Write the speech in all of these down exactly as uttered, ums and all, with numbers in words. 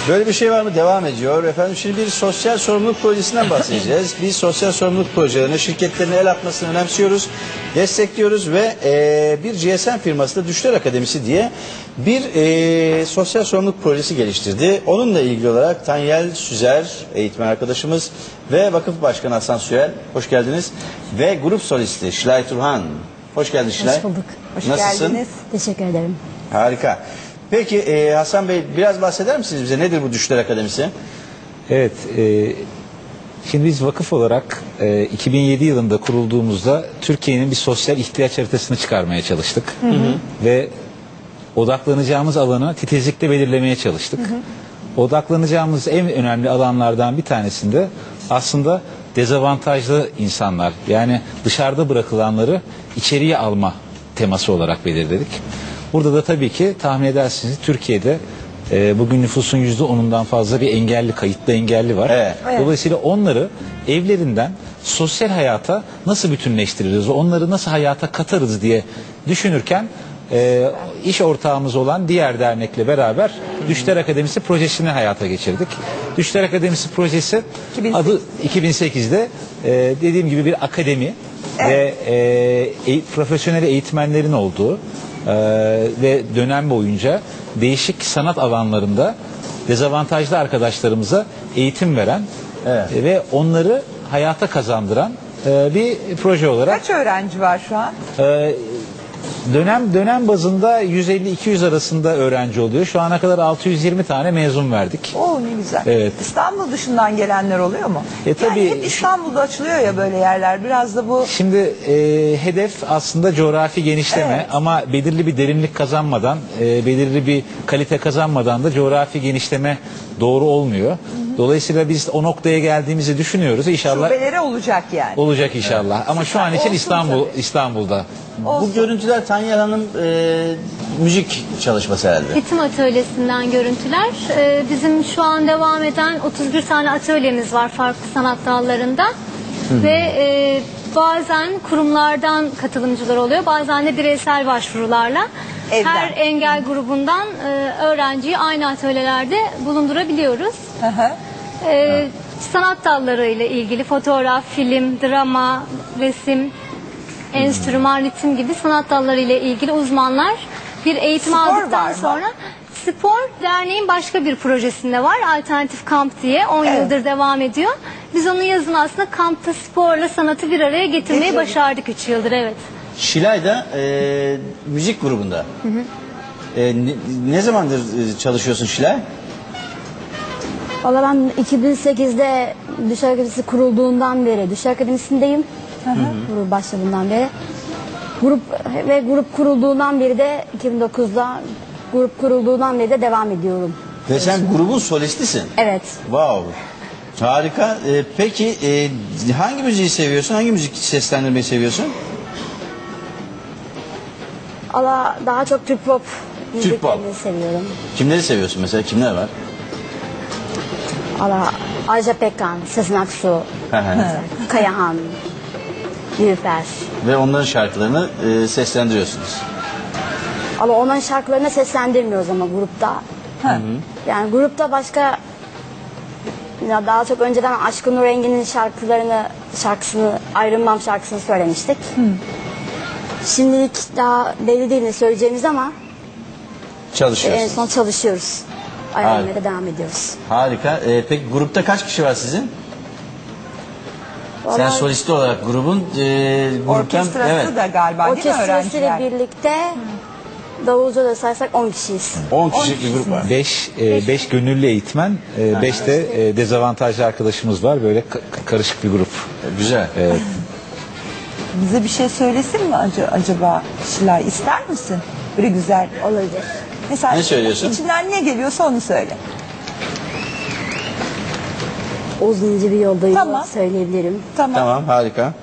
Böyle bir şey var mı? Devam ediyor. Efendim şimdi bir sosyal sorumluluk projesinden bahsedeceğiz. Biz sosyal sorumluluk projelerine, şirketlerin el atmasını önemsiyoruz, destekliyoruz ve e, bir G S M firması da Düşler Akademisi diye bir e, sosyal sorumluluk projesi geliştirdi. Onunla ilgili olarak Tanyel Süzer, eğitmen arkadaşımız ve Vakıf Başkanı Hasan Süel, hoş geldiniz. Ve grup solisti Şilay Turhan. Hoş geldin Şilay. Hoş bulduk. Hoş Nasılsın? geldiniz. Teşekkür ederim. Harika. Peki e, Hasan Bey biraz bahseder misiniz bize? Nedir bu Düşler Akademisi? Evet, e, şimdi biz vakıf olarak e, iki bin yedi yılında kurulduğumuzda Türkiye'nin bir sosyal ihtiyaç haritasını çıkarmaya çalıştık. Hı hı. Ve odaklanacağımız alanı titizlikle belirlemeye çalıştık. Hı hı. Odaklanacağımız en önemli alanlardan bir tanesinde aslında dezavantajlı insanlar, yani dışarıda bırakılanları içeriye alma teması olarak belirledik. Burada da tabii ki tahmin edersiniz Türkiye'de e, bugün nüfusun yüzde onundan fazla bir engelli, kayıtlı engelli var. Evet. Dolayısıyla onları evlerinden sosyal hayata nasıl bütünleştiririz, onları nasıl hayata katarız diye düşünürken e, iş ortağımız olan diğer dernekle beraber Düşler Akademisi projesini hayata geçirdik. Düşler Akademisi projesi iki bin sekiz. adı iki bin sekizde e, dediğim gibi bir akademi. Evet. Ve e, e, profesyonel eğitmenlerin olduğu e, ve dönem boyunca değişik sanat alanlarında dezavantajlı arkadaşlarımıza eğitim veren Evet. e, ve onları hayata kazandıran e, bir proje olarak. Kaç öğrenci var şu an? E, Dönem dönem bazında yüz elli iki yüz arasında öğrenci oluyor. Şu ana kadar altı yüz yirmi tane mezun verdik. Oo ne güzel. Evet. İstanbul dışından gelenler oluyor mu? E, tabii yani hep şu- İstanbul'da açılıyor ya böyle yerler. Biraz da bu Şimdi e, hedef aslında coğrafi genişleme, Evet. ama belirli bir derinlik kazanmadan, e, belirli bir kalite kazanmadan da coğrafi genişleme doğru olmuyor. Hı hı. Dolayısıyla biz o noktaya geldiğimizi düşünüyoruz. İnşallah şubeleri olacak yani. olacak inşallah. Ama şu an için Olsun İstanbul tabii. İstanbul'da. Olsun. Bu görüntüler Tanyel Hanım e, müzik çalışması herhalde. Ritim atölyesinden görüntüler. Ee, bizim şu an devam eden otuz bir tane atölyemiz var farklı sanat dallarında. Ve e, bazen kurumlardan katılımcılar oluyor. Bazen de bireysel başvurularla. Evden. Her engel grubundan e, öğrenciyi aynı atölyelerde bulundurabiliyoruz. Hı hı. Ee, sanat dalları ile ilgili fotoğraf, film, drama, resim, enstrüman, ritim gibi sanat dalları ile ilgili uzmanlar bir eğitim Spor var aldıktan mı? sonra spor derneğin başka bir projesinde var. Alternatif Kamp diye on Evet. yıldır devam ediyor. Biz onun yazını aslında kampta sporla sanatı bir araya getirmeyi Getirdik. başardık üç yıldır, evet. Şilay da e, müzik grubunda. Hı hı. E, ne, ne zamandır e, çalışıyorsun Şilay? Valla ben iki bin sekizde Düşler Akademisi kurulduğundan beri Düşler Akademisi'ndeyim. Grup başladığından beri. Grup ve grup kurulduğundan beri de iki bin dokuzda grup kurulduğundan beri de devam ediyorum. Ve sen grubun solistisin. Evet. Wow. Harika. E, peki e, hangi müziği seviyorsun? Hangi müzik seslendirmeyi seviyorsun? Valla daha çok Türk pop müziklerini pop. seviyorum. Kimleri seviyorsun mesela? Kimler var? Valla Ajda Pekkan, Sezen Aksu, Hı hı. Kayahan, Nilüfer. Ve onların şarkılarını e, seslendiriyorsunuz. Ama onların şarkılarını seslendirmiyoruz ama grupta. Hı. Yani grupta başka, ya daha çok önceden Aşkın Nur Engin'in şarkılarını, şarkısını, Ayrılmam şarkısını söylemiştik. Hı. Şimdilik daha belli değil ne söyleyeceğimiz ama en Çalışıyorsunuz. son çalışıyoruz. Ayarlamaya da devam ediyoruz. Harika. E, peki grupta kaç kişi var sizin? Sen Vallahi solisti olarak grubun e, gruptan... Orkestrası Evet. da galiba değil mi orkestrasıyla öğrenciler? birlikte davulcu da saysak on kişiyiz. on kişilik bir grup var. beş beş gönüllü eğitmen, beş de e, dezavantajlı arkadaşımız var. Böyle ka- karışık bir grup. Güzel. Evet. Bize bir şey söylesin mi ac- acaba Şilay? İster misin? Böyle güzel. Olabilir. Mesela Ne söylüyorsun? İçinden ne geliyorsa onu söyle. Uzun ince bir yoldayım Tamam. söyleyebilirim. Tamam. Tamam, harika.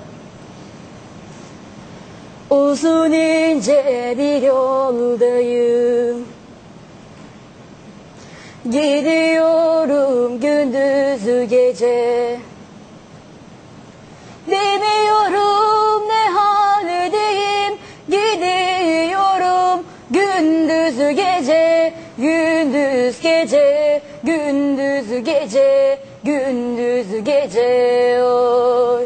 Uzun ince bir yoldayım, gidiyorum gündüzü gece. Bilmiyorum ne haldeyim, gidiyorum gündüzü gece, gündüz gündüz gece, gündüz gece, gündüz gece oy.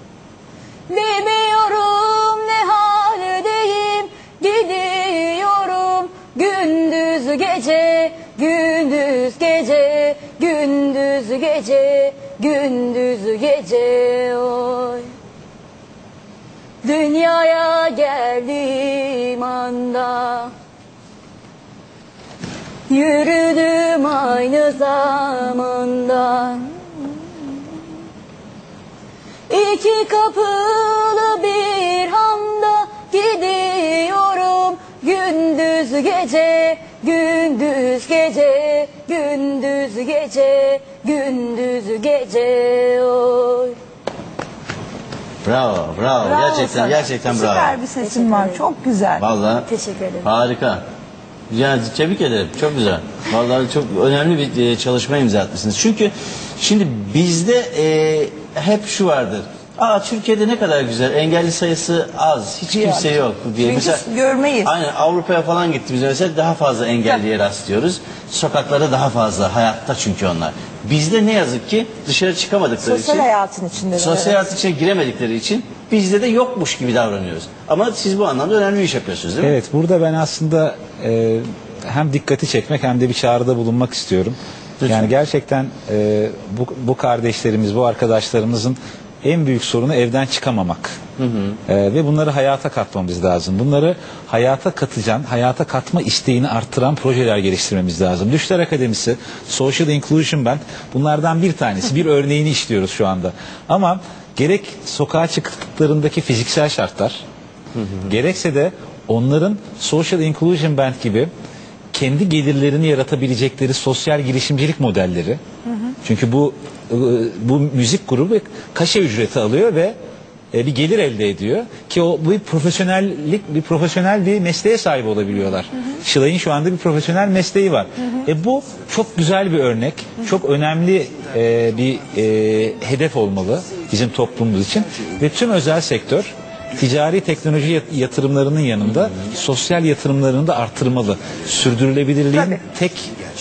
Bilmiyorum ne haldeyim, gidiyorum gündüz gece, gündüz gece, gündüz gece, gündüz gece oy. Dünyaya geldiğim anda yürüdüm aynı zamanda. İki kapılı bir hamda gidiyorum gündüz gece, gündüz gece, gündüz gece, gündüz gece oy. Bravo, bravo. Bravo gerçekten, sana. gerçekten bravo. Süper bir sesin var. Çok güzel. Vallahi Teşekkür ederim. harika. Yani tebrik ederim. Çok güzel. Vallahi çok önemli bir e, çalışma imza atmışsınız. Çünkü şimdi bizde e, hep şu vardır. Aa, Türkiye'de ne kadar güzel. Engelli sayısı az. Hiç Yok. kimse yok diye. Çünkü görmeyiz. Aynen, Avrupa'ya falan gittiğimizde mesela daha fazla engelliye rastlıyoruz. Sokaklara daha fazla. Hayatta çünkü onlar. Bizde ne yazık ki dışarı çıkamadıkları Sosyal için. hayatın içinde. Sosyal hayatın içine giremedikleri için bizde de yokmuş gibi davranıyoruz. Ama siz bu anlamda önemli bir iş yapıyorsunuz değil mi? Evet, burada ben aslında e, hem dikkati çekmek hem de bir çağrıda bulunmak istiyorum. Lütfen. Yani gerçekten e, bu, bu kardeşlerimiz, bu arkadaşlarımızın en büyük sorunu evden çıkamamak. Hı hı. E, ve bunları hayata katmamız lazım. Bunları hayata katacan, hayata katma isteğini arttıran projeler geliştirmemiz lazım. Düşler Akademisi, Social Inclusion Band bunlardan bir tanesi. Bir örneğini işliyoruz şu anda. Ama gerek sokağa çıktıklarındaki fiziksel şartlar, hı hı. gerekse de onların Social Inclusion Band gibi kendi gelirlerini yaratabilecekleri sosyal girişimcilik modelleri. Hı hı. Çünkü bu bu müzik grubu kaşe ücreti alıyor ve bir gelir elde ediyor ki o bir profesyonellik bir profesyonel bir mesleğe sahip olabiliyorlar. Hı hı. Şılay'ın şu anda bir profesyonel mesleği var. Hı hı. E bu çok güzel bir örnek, hı hı. çok önemli e, bir e, hedef olmalı bizim toplumumuz için ve tüm özel sektör ticari teknoloji yatırımlarının yanında sosyal yatırımlarını da artırmalı. Sürdürülebilirliğin Tabii. tek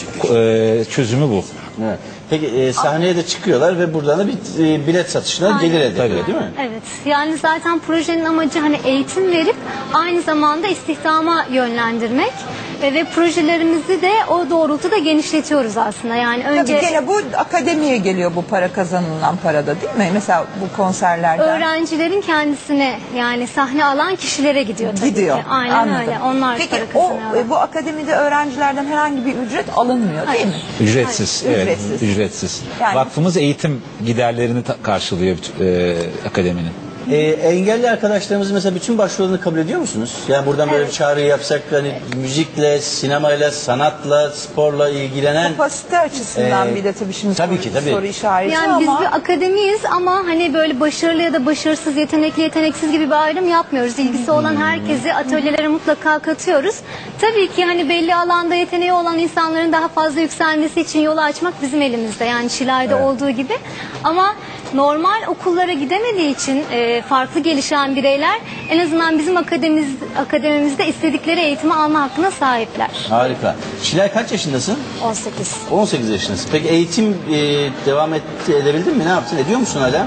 e, çözümü bu. Evet. Peki e, sahneye de çıkıyorlar ve buradan da bir e, bilet satışına Aynen. gelir elde ediyor değil mi? Evet. Yani zaten projenin amacı hani eğitim verip aynı zamanda istihdama yönlendirmek ve, ve projelerimizi de o doğrultuda genişletiyoruz aslında. Yani önce Tabii gene bu akademiye geliyor bu para kazanılan parada değil mi? Mesela bu konserlerden. öğrencilerin kendisine yani sahne alan kişilere gidiyor tabii Gidiyor. ki. Aynen Anladım. öyle. Onlar Peki para o, kazanıyorlar. e, bu akademide öğrencilerden herhangi bir ücret alınmıyor değil mi? Ücretsiz. Hayır, Evet, ücretsiz. ücretsiz. Yani- Vakfımız eğitim giderlerini ta- karşılıyor e, akademinin. E, engelli arkadaşlarımızın mesela bütün başvurularını kabul ediyor musunuz? Yani buradan böyle bir çağrı yapsak hani müzikle, sinemayla, sanatla, sporla ilgilenen Kapasite açısından Ee, bir de tabii şimdi tabii soru, ki, tabii. soru işareti Yani ama biz bir akademiyiz ama hani böyle başarılı ya da başarısız, yetenekli, yeteneksiz gibi bir ayrım yapmıyoruz. İlgisi olan herkesi atölyelere mutlaka katıyoruz. Tabii ki hani belli alanda yeteneği olan insanların daha fazla yükselmesi için yolu açmak bizim elimizde. Yani Şilay'da Evet. olduğu gibi. Ama normal okullara gidemediği için e, farklı gelişen bireyler en azından bizim akademimiz, akademimizde istedikleri eğitimi alma hakkına sahipler. harika. Şilay kaç yaşındasın? on sekiz. on sekiz yaşındasın. Peki eğitim e, devam et, edebildin mi? Ne yaptın? Ediyor musun hala?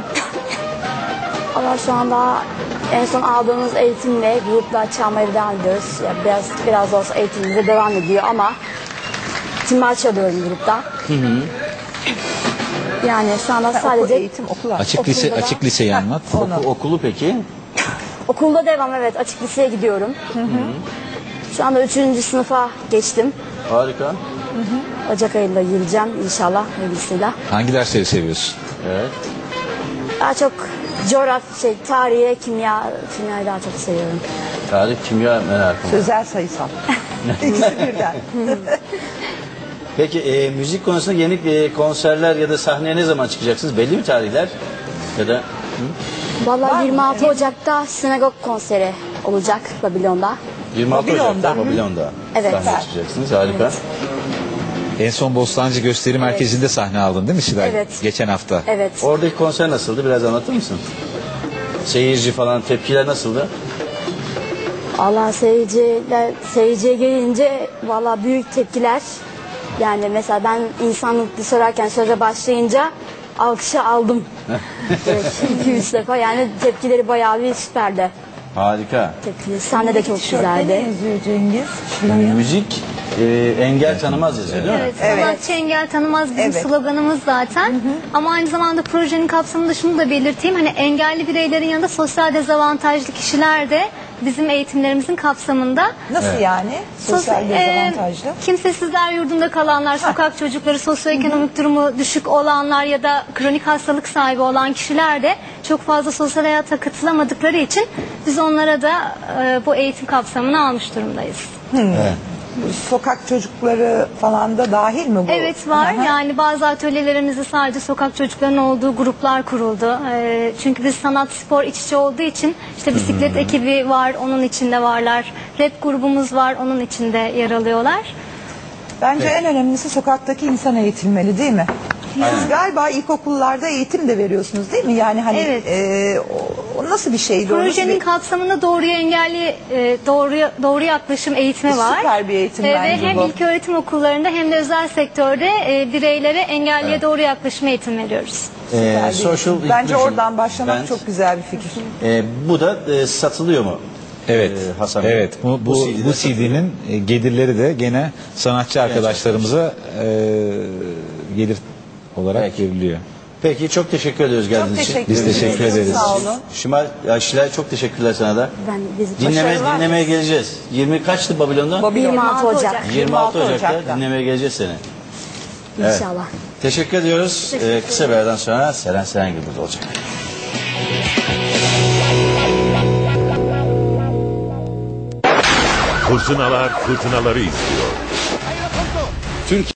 Ama şu anda en son aldığımız eğitimle grupla çalmaya devam ediyoruz. Yani biraz biraz da olsa eğitimimize devam ediyor ama timbal çalıyorum grupta. Hı hı. Yani şu anda Ha, sadece okul, eğitim, okul Açık lise Okulda da- açık liseyi anlat. onu. Oku- okulu peki? okulda devam, evet, açık liseye gidiyorum. Şu anda üçüncü sınıfa geçtim. Harika. Ocak ayında gireceğim inşallah hayırlısıyla. Hangi dersleri seviyorsun? Evet. Daha çok coğrafya, şey, tarihe, kimya, kimyayı daha çok seviyorum. Tarih, kimya merakım var. sözel sayısal. İkisi birden. Peki e, müzik konusunda yeni e, konserler ya da sahneye ne zaman çıkacaksınız? Belli mi tarihler? Ya da Vallahi yirmi altı Ocak'ta sinagog konseri olacak Babilon'da. yirmi altı Babilon'da. Ocak'ta Babilon'da Evet. sahneye çıkacaksınız. Harika. En son Bostancı Gösteri Merkezi'nde sahne aldın değil mi Şilay? Evet. Geçen hafta. Evet. Oradaki konser nasıldı? Biraz anlatır mısın? Seyirci falan tepkiler nasıldı? Allah seyirciler, seyirciye gelince vallahi büyük tepkiler. Yani mesela ben insanlıklı sorarken söze başlayınca alkışı aldım. iki üç defa yani tepkileri bayağı bir süperdi. Harika. Tepkileri. Sahne de çok Tişörtte ne güzeldi. yazıyor Cengiz? Şilay'ın. Müzik e, engel tanımaz yazıyor değil mi? Evet, Evet. sanatçı engel tanımaz bizim Evet. sloganımız zaten. Ama aynı zamanda projenin kapsamında şunu da belirteyim. Hani engelli bireylerin yanında sosyal dezavantajlı kişiler de bizim eğitimlerimizin kapsamında. Nasıl yani? Sosyal Sos- dezavantajlı. e, kimsesizler yurdunda kalanlar, sokak çocukları, sosyoekonomik durumu düşük olanlar ya da kronik hastalık sahibi olan kişiler de çok fazla sosyal hayata katılamadıkları için biz onlara da e, bu eğitim kapsamına almış durumdayız. Evet. Sokak çocukları falan da dahil mi bu? Evet var. Aha. Yani bazı atölyelerimizde sadece sokak çocuklarının olduğu gruplar kuruldu. Ee, çünkü biz sanat spor iç içe olduğu için işte bisiklet ekibi var, onun içinde varlar. Rap grubumuz var, onun içinde yer alıyorlar. Bence en önemlisi sokaktaki insan eğitilmeli değil mi? Siz galiba ilkokullarda eğitim de veriyorsunuz değil mi? Yani hani Evet. e, o, o nasıl bir şeydi? O nasıl Projenin bir- kapsamında doğruya engelli e, doğru doğru yaklaşım eğitimi var. Süper bir eğitim Ee, bence Ve hem bu. ilköğretim okullarında hem de özel sektörde e, bireylere engelliye doğru yaklaşım eğitim veriyoruz. E, Süper bir social eğitim. Bence inclusion oradan başlamak band. çok güzel bir fikir. E, bu da e, satılıyor mu? Evet. Ee, Hasan Bey. Evet. Bu bu, C D'de bu C D'nin e, gelirleri de gene sanatçı arkadaşlarımıza e, gelir olarak Peki. veriliyor. Peki çok teşekkür ediyoruz Çok geldiğiniz için. teşekkür Biz ederiz. teşekkür Çok ederiz. Sağ olun. Şimal, ya Şilay çok teşekkürler sana da. Ben biz Dinleme, Başarılar. dinlemeye geleceğiz. yirmi kaçtı Babilon'da? Babilon. yirmi altı Ocak yirmi altı yirmi altı Ocak'ta, Ocak'ta. dinlemeye geleceğiz seni. Evet. inşallah. Teşekkür ediyoruz. Ee, kısa bir aradan sonra Seren Serengil burada olacak. Fırtınalar fırtınaları izliyor.